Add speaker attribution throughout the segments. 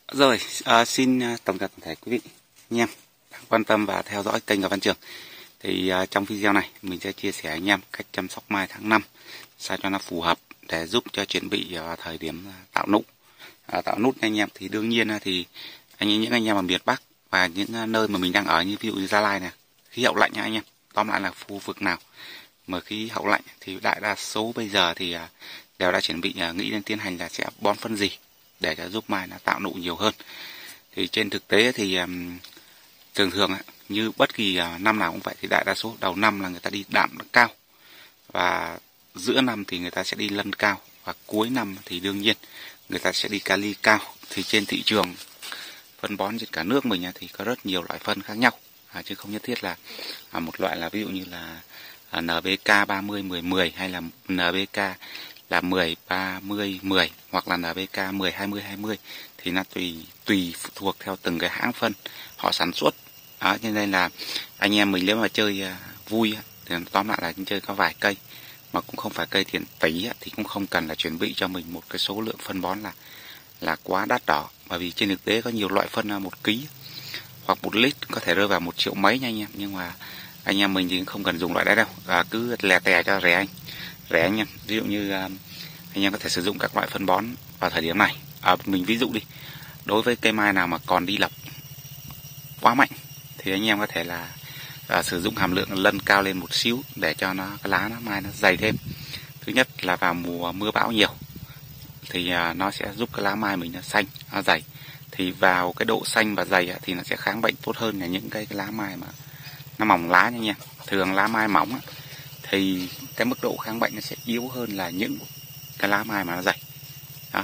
Speaker 1: Rồi, xin tổng kết toàn thể quý vị anh em đang quan tâm và theo dõi kênh của Văn Trường. Thì trong video này mình sẽ chia sẻ anh em cách chăm sóc mai tháng 5 sao cho nó phù hợp để giúp cho chuẩn bị vào thời điểm tạo nụ. Tạo nút anh em thì đương nhiên thì những anh em ở miền Bắc và những nơi mà mình đang ở như ví dụ như Gia Lai này, khí hậu lạnh nha anh em. Tóm lại là khu vực nào mà khí hậu lạnh thì đại đa số bây giờ thì đều đã chuẩn bị nghĩ đến tiến hành là sẽ bón phân gì để cho giúp mai nó tạo nụ nhiều hơn. Thì trên thực tế thì thường thường như bất kỳ năm nào cũng vậy, thì đại đa số đầu năm là người ta đi đạm cao và giữa năm thì người ta sẽ đi lân cao và cuối năm thì đương nhiên người ta sẽ đi kali cao. Thì trên thị trường phân bón trên cả nước mình thì có rất nhiều loại phân khác nhau, chứ không nhất thiết là một loại là ví dụ như là NPK 30 10 10 hay là NPK là 10 30 10 hoặc là NPK 10 20 20, thì nó tùy thuộc theo từng cái hãng phân họ sản xuất. Đó, cho nên là anh em mình nếu mà chơi vui thì tóm lại là chơi có vài cây mà cũng không phải cây tiền tỷ thì cũng không cần là chuẩn bị cho mình một cái số lượng phân bón là quá đắt đỏ, bởi vì trên thực tế có nhiều loại phân 1 kg hoặc 1 lít có thể rơi vào 1 triệu mấy nha anh em. Nhưng mà anh em mình thì không cần dùng loại đấy đâu, cứ lè tè cho rẻ anh em. Ví dụ như anh em có thể sử dụng các loại phân bón vào thời điểm này. Mình ví dụ đi, đối với cây mai nào mà còn đi lọc quá mạnh thì anh em có thể là sử dụng hàm lượng lân cao lên một xíu để cho cái lá mai nó dày thêm. Thứ nhất là vào mùa mưa bão nhiều thì nó sẽ giúp cái lá mai mình nó xanh, nó dày. Thì vào cái độ xanh và dày thì nó sẽ kháng bệnh tốt hơn là những cái lá mai mà nó mỏng lá nha. Thường lá mai mỏng thì cái mức độ kháng bệnh nó sẽ yếu hơn là những cái lá mai mà nó dày. Đó.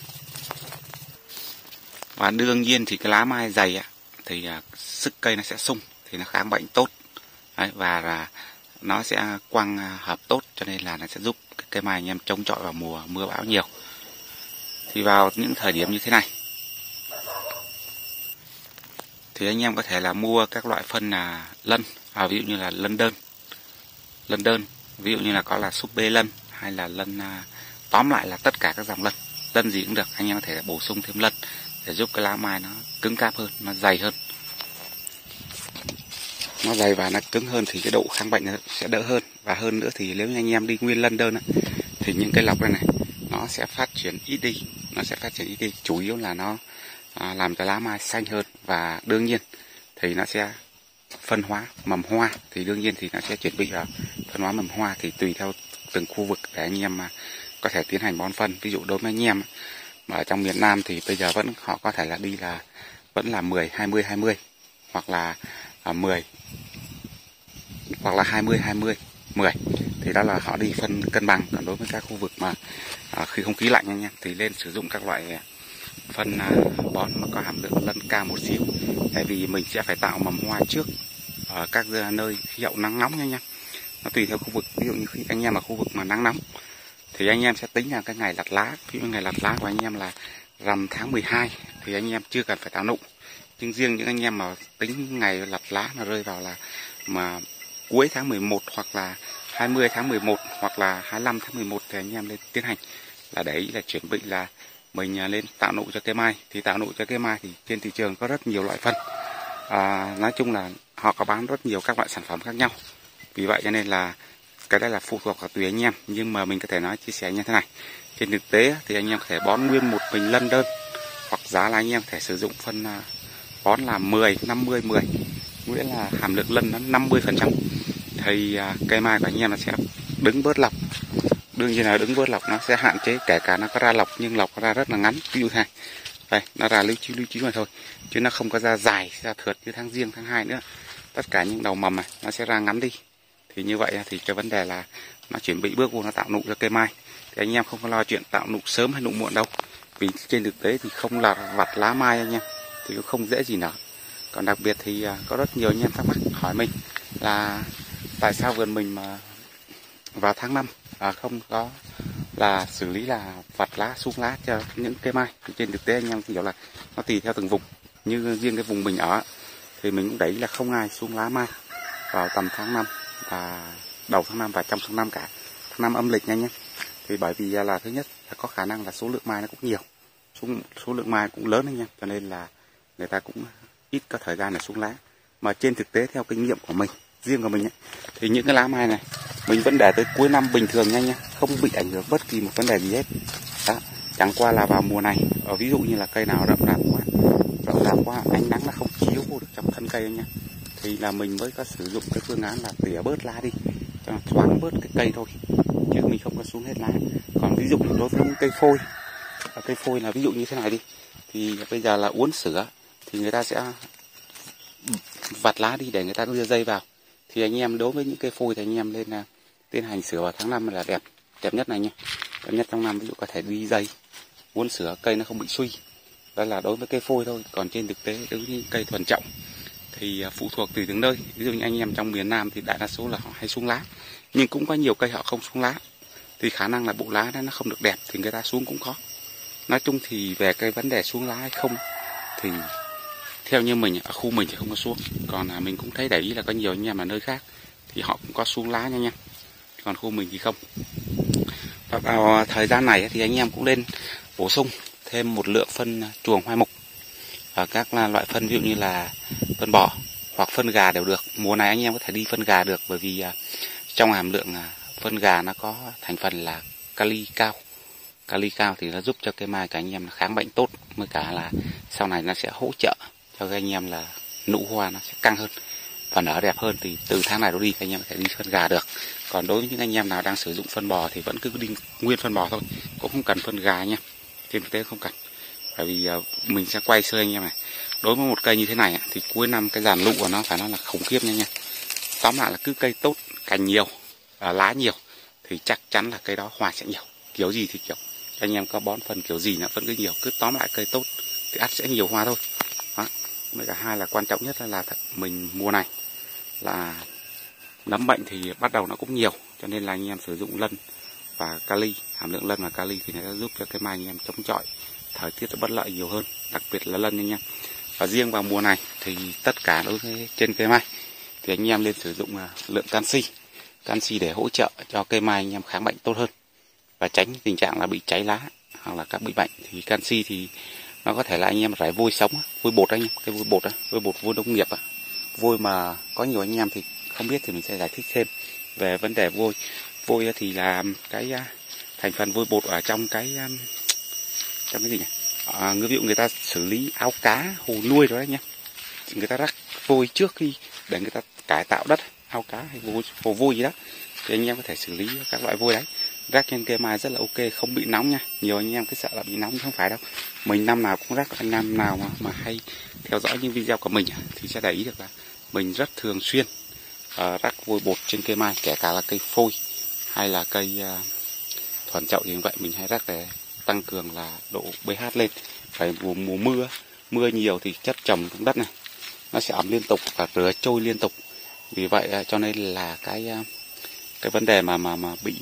Speaker 1: Và đương nhiên thì cái lá mai dày thì sức cây nó sẽ sung thì nó kháng bệnh tốt. Đấy, và là nó sẽ quăng hợp tốt, cho nên là nó sẽ giúp cái cây mai anh em chống chọi vào mùa mưa bão nhiều. Thì vào những thời điểm như thế này thì anh em có thể là mua các loại phân là lân, ví dụ như là lân đơn, ví dụ như là có là súp bê lân hay là lân, tóm lại là tất cả các dòng lân gì cũng được, anh em có thể bổ sung thêm lân để giúp cái lá mai nó cứng cáp hơn, nó dày hơn. Nó dày và nó cứng hơn thì cái độ kháng bệnh nó sẽ đỡ hơn. Và hơn nữa thì nếu như anh em đi nguyên lân đơn thì những cái lọc này nó sẽ phát triển ít đi, chủ yếu là nó làm cho lá mai xanh hơn. Và đương nhiên thì nó sẽ phân hóa mầm hoa, thì đương nhiên thì nó sẽ chuẩn bị phân hóa mầm hoa thì tùy theo từng khu vực để anh em có thể tiến hành bón phân. Ví dụ đối với anh em mà ở trong miền Nam thì bây giờ họ có thể là đi là vẫn là 10 20 20 hoặc là 10 hoặc là 20 20 10, thì đó là họ đi phân cân bằng. Còn đối với các khu vực mà khi không khí lạnh anh em thì nên sử dụng các loại phân bón mà có hàm lượng lân cao một xíu, tại vì mình sẽ phải tạo mầm hoa trước ở các nơi khí hậu nắng nóng nha anh em. Nó tùy theo khu vực, ví dụ như khi anh em ở khu vực mà nắng nóng thì anh em sẽ tính là cái ngày lặt lá. Ví dụ ngày lặt lá của anh em là rằm tháng 12 thì anh em chưa cần phải tạo nụ. Nhưng riêng những anh em mà tính ngày lặt lá mà rơi vào là mà cuối tháng 11 hoặc là 20 tháng 11 hoặc là 25 tháng 11 thì anh em lên tiến hành là để ý là chuẩn bị là mình lên tạo nụ cho cây mai. Thì tạo nụ cho cây mai thì trên thị trường có rất nhiều loại phân, nói chung là họ có bán rất nhiều các loại sản phẩm khác nhau. Vì vậy cho nên là cái đây là phụ thuộc vào tùy anh em, nhưng mà mình có thể nói chia sẻ như thế này. Trên thực tế thì anh em có thể bón nguyên một mình lân đơn, hoặc giá là anh em có thể sử dụng phân bón là 10 50 10, nghĩa là hàm lượng lân nó 50%, thì cây mai của anh em nó sẽ đứng bớt lọc. Đương nhiên là đứng bớt lọc nó sẽ hạn chế, kể cả nó có ra lọc nhưng lọc ra rất là ngắn. Ví dụ này, đây nó ra lưu chiếu mà thôi, chứ nó không có ra dài, ra thượt như tháng Giêng tháng 2 nữa. Tất cả những đầu mầm này nó sẽ ra ngắn đi. Thì như vậy thì cái vấn đề là nó chuẩn bị bước vô nó tạo nụ cho cây mai. Thì anh em không có lo chuyện tạo nụ sớm hay nụ muộn đâu, vì trên thực tế thì không là vặt lá mai anh em thì cũng không dễ gì nở. Còn đặc biệt thì có rất nhiều anh em thắc mắc hỏi mình là tại sao vườn mình mà vào tháng 5 không có là xử lý là vặt lá xuống lá cho những cây mai. Thì trên thực tế anh em hiểu là nó tùy theo từng vùng. Như riêng cái vùng mình ở thì mình cũng đấy là không ai xuống lá mai vào tầm tháng 5 và đầu tháng 5 và trong tháng 5 cả. Tháng 5 âm lịch nha anh em. Thì bởi vì là thứ nhất là có khả năng là số lượng mai nó cũng nhiều, số lượng mai cũng lớn anh em, cho nên là người ta cũng ít có thời gian để xuống lá. Mà trên thực tế theo kinh nghiệm của mình, riêng của mình ấy, thì những cái lá mai này mình vẫn để tới cuối năm bình thường nha anh em, không bị ảnh hưởng bất kỳ một vấn đề gì hết. Đó, chẳng qua là vào mùa này, ví dụ như là cây nào rậm rạp quá, ánh nắng nó không chiếu vô được trong thân cây anh em, thì là mình mới có sử dụng cái phương án là tỉa bớt lá đi cho nó thoáng bớt cái cây thôi, chứ mình không có xuống hết lá. Còn ví dụ đối với những cây phôi là ví dụ như thế này đi, thì bây giờ là uốn sữa thì người ta sẽ vặt lá đi để người ta đưa dây vào. Thì anh em đối với những cây phôi thì anh em lên là tiến hành sửa vào tháng 5 là đẹp nhất này nha, đẹp nhất trong năm. Ví dụ có thể đi dây uốn sữa cây nó không bị suy, đó là đối với cây phôi thôi. Còn trên thực tế đối với những cây thuần trọng thì phụ thuộc tùy từng nơi. Ví dụ như anh em trong miền Nam thì đại đa số là họ hay xuống lá, nhưng cũng có nhiều cây họ không xuống lá, thì khả năng là bộ lá nó không được đẹp thì người ta xuống cũng có. Nói chung thì về cái vấn đề xuống lá hay không thì theo như mình ở khu mình thì không có xuống, còn mình cũng thấy để ý là có nhiều anh em ở nơi khác thì họ cũng có xuống lá nha, còn khu mình thì không. Và vào thời gian này thì anh em cũng lên bổ sung thêm một lượng phân chuồng hoai mục và các loại phân, ví dụ như là phân bò hoặc phân gà đều được. Mùa này anh em có thể đi phân gà được, bởi vì trong hàm lượng phân gà nó có thành phần là kali cao. Kali cao thì nó giúp cho cây mai của anh em kháng bệnh tốt, mới cả là sau này nó sẽ hỗ trợ cho các anh em là nụ hoa nó sẽ căng hơn và nở đẹp hơn. Thì từ tháng này đổ đi anh em có thể đi phân gà được. Còn đối với những anh em nào đang sử dụng phân bò thì vẫn cứ đi nguyên phân bò thôi, cũng không cần phân gà nha, trên thực tế không cần. Bởi vì mình sẽ quay sơ anh em này, đối với một cây như thế này thì cuối năm cái dàn lụ của nó phải nói là khủng khiếp nha. Tóm lại là cứ cây tốt, cành nhiều, lá nhiều thì chắc chắn là cây đó hoa sẽ nhiều. Kiểu gì thì kiểu anh em có bón phân kiểu gì nó vẫn cứ nhiều, cứ tóm lại cây tốt thì ắt sẽ nhiều hoa thôi. Đó. Với cả hai là quan trọng nhất là mình mùa này là nấm bệnh thì bắt đầu nó cũng nhiều, cho nên là anh em sử dụng lân và kali, hàm lượng lân và kali thì nó sẽ giúp cho cây mai anh em chống chọi thời tiết nó bất lợi nhiều hơn, đặc biệt là lân anh em. Và riêng vào mùa này thì tất cả đối với trên cây mai thì anh em nên sử dụng lượng canxi để hỗ trợ cho cây mai anh em kháng bệnh tốt hơn và tránh tình trạng là bị cháy lá hoặc là các bị bệnh. Thì canxi thì nó có thể là anh em rải vôi sống, vôi bột anh em, cái vôi bột vôi nông nghiệp, vôi mà có nhiều anh em thì không biết thì mình sẽ giải thích thêm về vấn đề vôi. Vôi thì là cái thành phần vôi bột ở trong cái gì nhỉ? Ví dụ người ta xử lý ao cá, hồ nuôi rồi đấy nhé, người ta rắc vôi trước khi để người ta cải tạo đất, ao cá hay hồ vôi gì đó, thì anh em có thể xử lý các loại vôi đấy rắc trên cây mai rất là ok, không bị nóng nha. Nhiều anh em cứ sợ là bị nóng, không phải đâu, mình năm nào cũng rắc. Anh em nào mà hay theo dõi những video của mình thì sẽ để ý được là mình rất thường xuyên rắc vôi bột trên cây mai, kể cả là cây phôi hay là cây thuần chậu thì như vậy mình hay rắc để tăng cường là độ pH lên. Phải mùa mưa nhiều thì chất trầm trong đất này nó sẽ ẩm liên tục và rửa trôi liên tục, vì vậy cho nên là cái vấn đề mà bị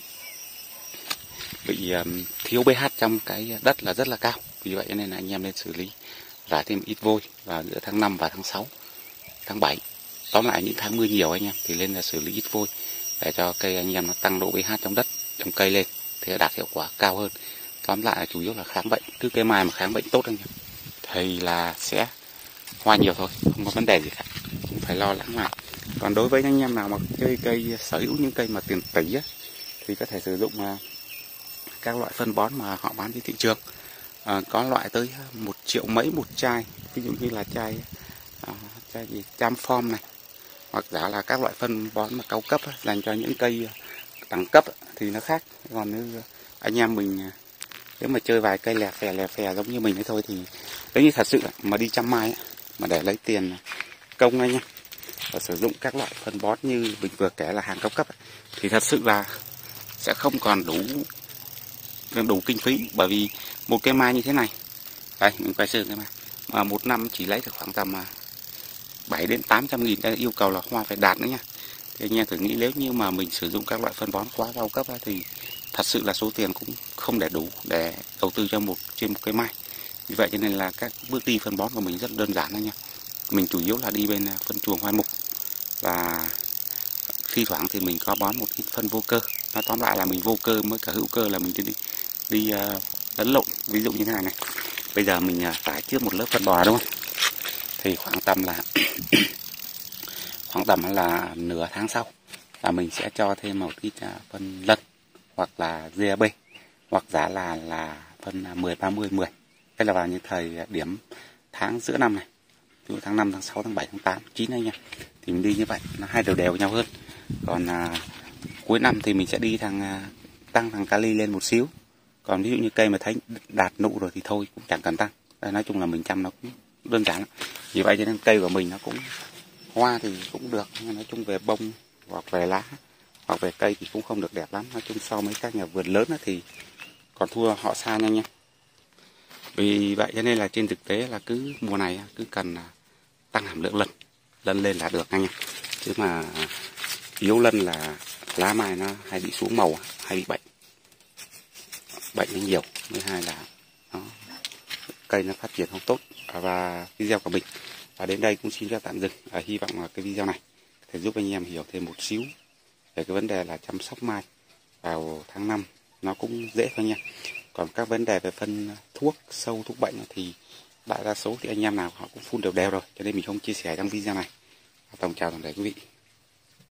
Speaker 1: thiếu pH trong cái đất là rất là cao. Vì vậy nên là anh em nên xử lý rải thêm ít vôi vào giữa tháng 5 và tháng 6, tháng 7. Tóm lại những tháng mưa nhiều anh em thì lên là xử lý ít vôi để cho cây anh em nó tăng độ pH trong đất, trong cây lên thì đạt hiệu quả cao hơn. Tóm lại là chủ yếu là kháng bệnh, cứ cây mai mà kháng bệnh tốt anh em thì là sẽ hoa nhiều thôi, không có vấn đề gì cả, không phải lo lắng nào. Còn đối với anh em nào mà chơi cây sở hữu những cây mà tiền tỷ thì có thể sử dụng các loại phân bón mà họ bán trên thị trường, có loại tới 1 triệu mấy một chai, ví dụ như là chai Cham Form này, hoặc giả là các loại phân bón mà cao cấp dành cho những cây đẳng cấp thì nó khác. Còn như anh em mình nếu mà chơi vài cây lè phè giống như mình ấy thôi thì nếu như thật sự mà đi chăm mai mà để lấy tiền công anh em và sử dụng các loại phân bón như mình vừa kể là hàng cao cấp thì thật sự là sẽ không còn đủ kinh phí. Bởi vì một cây mai như thế này đây, mình quay sơ cây mai mà một năm chỉ lấy được khoảng tầm 7 đến 800 nghìn, yêu cầu là hoa phải đạt nữa nha. Thì anh em thử nghĩ nếu như mà mình sử dụng các loại phân bón quá cao cấp thì thật sự là số tiền cũng không để đủ để đầu tư cho trên một cây mai. Vì vậy cho nên là các bước đi phân bón của mình rất đơn giản thôi nha. Mình chủ yếu là đi bên phân chuồng hoai mục và thi thoảng thì mình có bón một ít phân vô cơ. Nó tóm lại là mình vô cơ với cả hữu cơ là mình đi lẫn lộn. Ví dụ như thế này này, bây giờ mình tải trước một lớp phân bò đúng không, thì khoảng tầm là nửa tháng sau là mình sẽ cho thêm một ít phân lân hoặc là DAP, hoặc giá là phân 10-30-10. Đây là vào những thời điểm tháng giữa năm này, ví dụ tháng 5, tháng 6, tháng 7, tháng 8, 9 này nha, thì mình đi như vậy nó hai đều đều nhau hơn. Còn cuối năm thì mình sẽ đi tăng thằng kali lên một xíu. Còn ví dụ như cây mà thấy đạt nụ rồi thì thôi, cũng chẳng cần tăng. Đây, nói chung là mình chăm nó cũng đơn giản lắm. Vì vậy cho nên cây của mình nó cũng hoa thì cũng được, nhưng nói chung về bông hoặc về lá hoặc về cây thì cũng không được đẹp lắm. Nói chung so với các nhà vườn lớn thì còn thua họ xa nhau nha. Vì vậy cho nên là trên thực tế là cứ mùa này cứ cần tăng hàm lượng lân lên là được anh nha. Chứ mà yếu lân là lá mai nó hay bị xuống màu, hay bị bệnh nó nhiều, thứ hai là cây nó phát triển không tốt. Và video của mình và đến đây cũng xin phép tạm dừng. Hy vọng là cái video này sẽ giúp anh em hiểu thêm một xíu về cái vấn đề là chăm sóc mai vào tháng 5 nó cũng dễ thôi nha. Còn các vấn đề về phân thuốc sâu, thuốc bệnh thì đại đa số thì anh em nào họ cũng phun đều đều rồi, cho nên mình không chia sẻ trong video này. Chào toàn thể quý vị.